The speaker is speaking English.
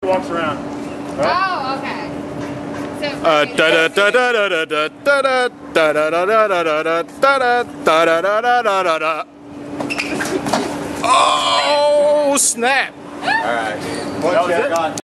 Walks around. Oh, okay. So, oh snap! All right.